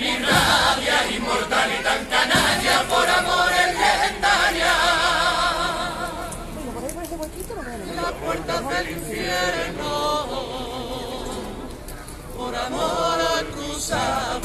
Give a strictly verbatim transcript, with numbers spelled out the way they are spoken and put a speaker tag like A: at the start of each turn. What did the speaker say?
A: ni rabia, inmortal y tan canalla, por amor es legendaria. Las puertas del infierno, por amor cruzaba.